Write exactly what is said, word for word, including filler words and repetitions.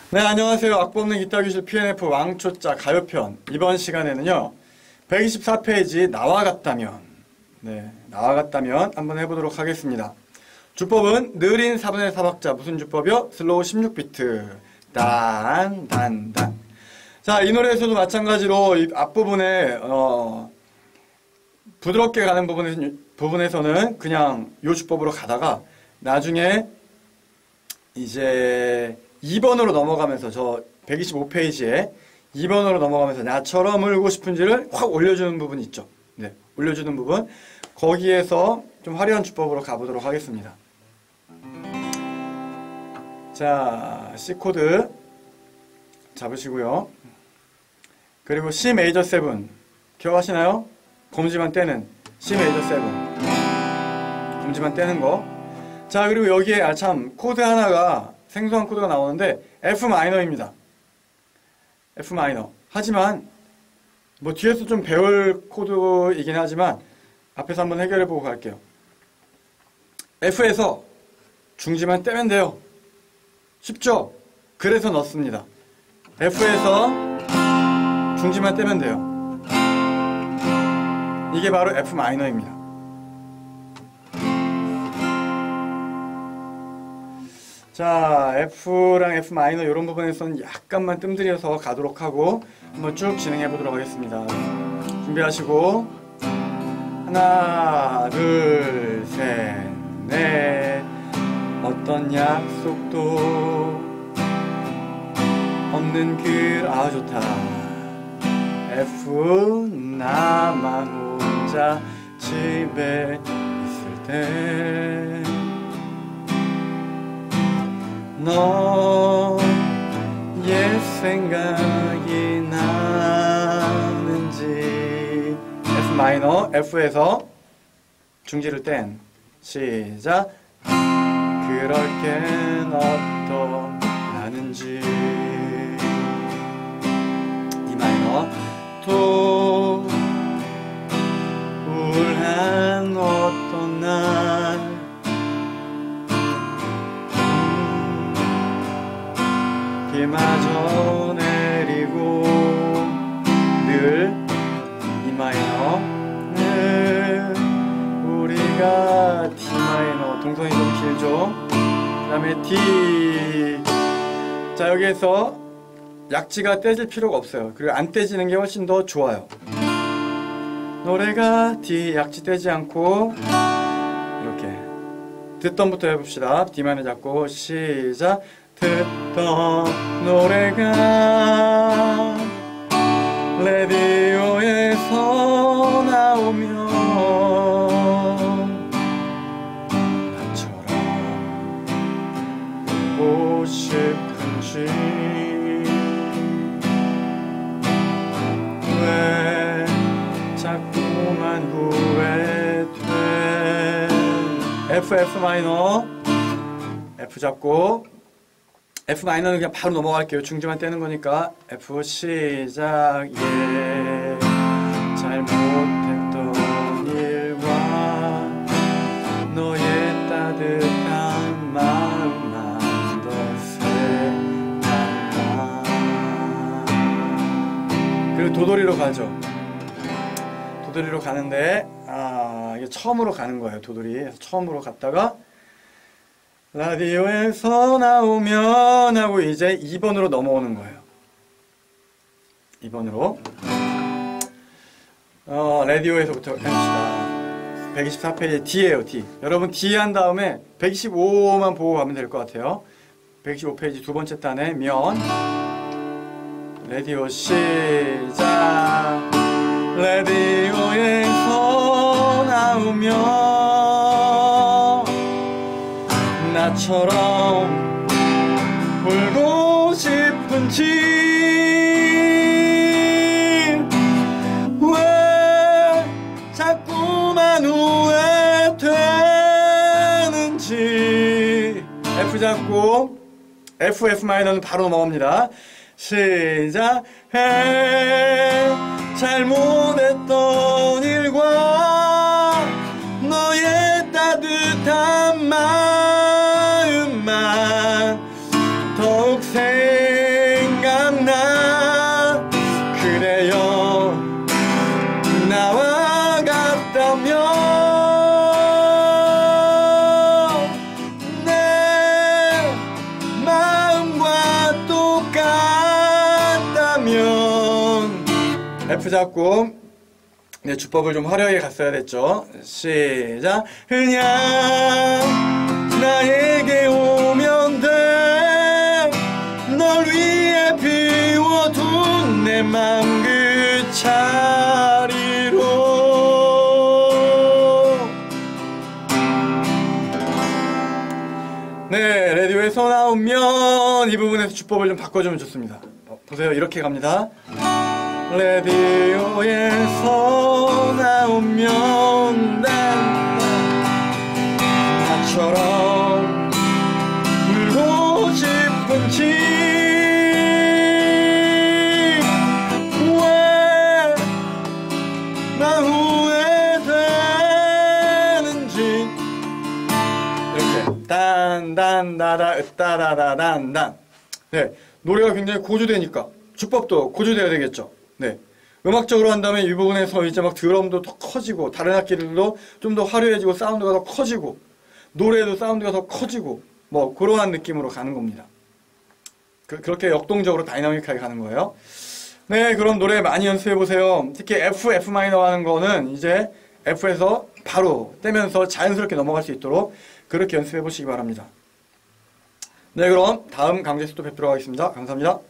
네, 안녕하세요. 악보 없는 기타 교실 피엔에프 왕초짜 가요편. 이번 시간에는요, 백이십사 페이지 나와 같다면, 네, 나와 같다면 한번 해보도록 하겠습니다. 주법은 느린 사분의 사 박자. 무슨 주법이요? 슬로우 십육 비트. 단, 단, 단. 자, 이 노래에서도 마찬가지로 이 앞부분에, 어, 부드럽게 가는 부분에, 부분에서는 그냥 요 주법으로 가다가 나중에 이제 이 번으로 넘어가면서 저 백이십오 페이지에 이 번으로 넘어가면서 나처럼 울고 싶은지를 확 올려주는 부분이 있죠. 네, 올려주는 부분. 거기에서 좀 화려한 주법으로 가보도록 하겠습니다. 자, C 코드 잡으시고요. 그리고 C 메이저 칠 기억하시나요? 검지만 떼는 C 메이저 칠 검지만 떼는 거. 자, 그리고 여기에 아 참 코드 하나가 생소한 코드가 나오는데 F 마이너입니다. F 마이너. 하지만 뭐 뒤에서 좀 배울 코드이긴 하지만 앞에서 한번 해결해 보고 갈게요. F에서 중지만 떼면 돼요. 쉽죠? 그래서 넣습니다. F에서 중지만 떼면 돼요. 이게 바로 F 마이너입니다. 자, F랑 F 마이너 이런 부분에서는 약간만 뜸들여서 가도록 하고 한번 쭉 진행해 보도록 하겠습니다. 준비하시고 하나, 둘, 셋, 넷. 어떤 약속도 없는 그 아 좋다. F 나만 혼자 집에 있을 때 너 옛 생각이 나는지. F 마이너 F에서 중지를 뗀 시작. 그럴 땐 어떠나는지. E 마이너 또 우울한 어떤 날 비마저 내리고 늘 E 마이너 늘 우리가 D 마이너 동선이 좀 길죠. 그 다음에 D. 자, 여기에서 약지가 떼질 필요가 없어요. 그리고 안 떼지는 게 훨씬 더 좋아요. 노래가 D 약지 떼지 않고 이렇게 듣던부터 해봅시다. D 마이너 잡고 시작. 듣던 노래가 라디오에서 나오면 나처럼 보고 싶은지. 왜 자꾸만 후회돼. F, F 마이너 F 잡고 F 마이너는 그냥 바로 넘어갈게요. 중지만 떼는 거니까. F 시작. 예. 잘못했던 일과 너의 따뜻한 마음만 더 생각나. 그리고 도돌이로 가죠. 도돌이로 가는데 아 이게 처음으로 가는 거예요. 도돌이. 처음으로 갔다가 라디오에서 나오면 하고 이제 이 번으로 넘어오는 거예요. 이 번으로 어, 라디오에서부터 해봅시다. 백이십사 페이지 D예요. D. 여러분 D 한 다음에 백이십오만 보고 가면 될 것 같아요. 백이십오 페이지 두 번째 단에 면 라디오 시작. 라디오에서 나오면 나처럼 울고 싶은지. 왜 자꾸만 후회되는지. F 잡고 F, F 마이너는 바로 넘어갑니다. 시작. 해 잘못했던 일과 너의 따뜻한 마음만 더욱 새 나오면 내 마음과 똑같다면 F 잡고 네, 주법을 좀 화려하게 갔어야 됐죠. 시작. 그냥 나에게 오면 돼. 널 위해 비워둔 내 맘 그 자리로. 네, 라디오에서 나오면 이 부분에서 주법을 좀 바꿔주면 좋습니다. 어, 보세요, 이렇게 갑니다. 라디오에서 나오면 나처럼 울고 싶은지 왜 나 후회되는지 이렇게 딴딴다다 으따다다단단. 네, 노래가 굉장히 고조되니까 주법도 고조돼야 되겠죠. 네, 음악적으로 한다면 이 부분에서 이제 막 드럼도 더 커지고 다른 악기들도 좀 더 화려해지고 사운드가 더 커지고 노래도 사운드가 더 커지고 뭐 그러한 느낌으로 가는 겁니다. 그, 그렇게 역동적으로 다이나믹하게 가는 거예요. 네, 그럼 노래 많이 연습해 보세요. 특히 F, F 마이너 하는 거는 이제 F에서 바로 떼면서 자연스럽게 넘어갈 수 있도록 그렇게 연습해 보시기 바랍니다. 네, 그럼 다음 강좌에서 또 뵙도록 하겠습니다. 감사합니다.